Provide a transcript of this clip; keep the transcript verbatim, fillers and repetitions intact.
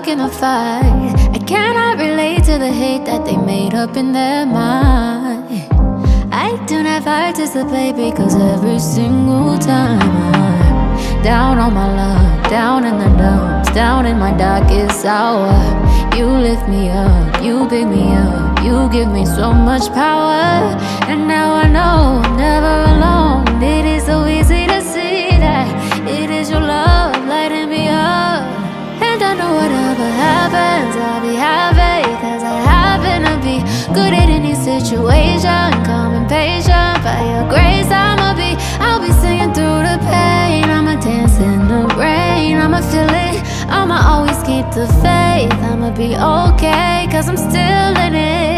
in a fight. I cannot relate to the hate that they made up in their mind. I do not participate because every single time I'm down on my luck, down in the dumps, down in my darkest hour, you lift me up, you pick me up, you give me so much power. And now I know I'm never alone. It is so easy to see that it is your love lighting me up. And I know whatever happens, I'll be happy, cause I happen to be good at any situation, calm and patient. By your grace I'ma be, I'll be singing through the pain. I'ma dance in the rain, I'ma feel it, I'ma always keep the faith. I'ma be okay, cause I'm still in it.